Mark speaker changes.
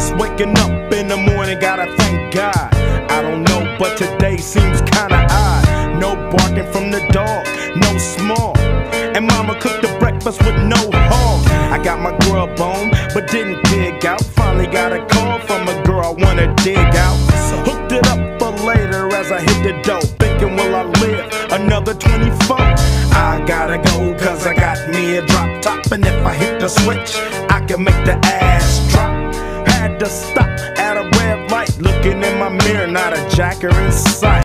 Speaker 1: Just waking up in the morning, gotta thank God. I don't know, but today seems kinda odd. No barking from the dog, no small. And mama cooked the breakfast with no hog. I got my grub on, but didn't dig out. Finally got a call from a girl I wanna dig out. Hooked it up for later as I hit the dope. Thinking, will I live another 24? I gotta go, cause I got me a drop top. And if I hit the switch, I can make the ass drop. Had to stop at a red light, looking in my mirror, not a jacker in sight.